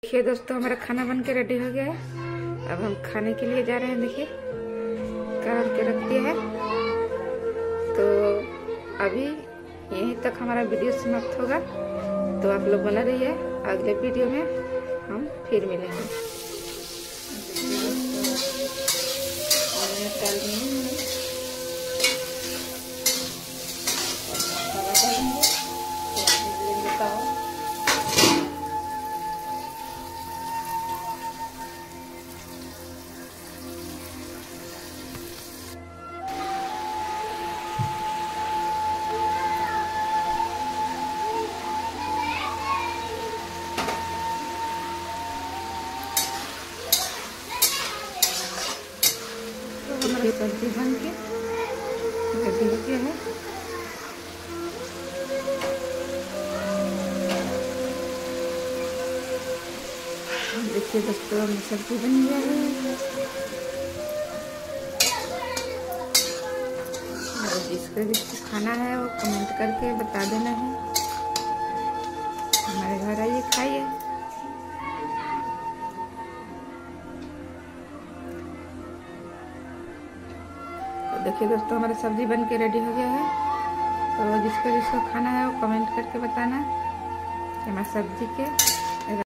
देखिए दोस्तों, हमारा खाना बन के रेडी हो गया है। अब हम खाने के लिए जा रहे हैं। देखिए कर के रख दिया है। तो अभी यहीं तक हमारा वीडियो समाप्त होगा। तो आप लोग बना रहिए, अगले वीडियो में हम फिर मिलेंगे। हमारी सब्जी बन के रेडी हो गया है। देखिए दोस्तों, हमारी सब्जी बन गया है। और जिसको खाना है वो कमेंट करके बता देना है। हमारे घर आइए, खाइए। देखिए दोस्तों, हमारा सब्जी बन के रेडी हो गया है। तो जिसको जिसको खाना है वो कमेंट करके बताना कि हमारी सब्जी के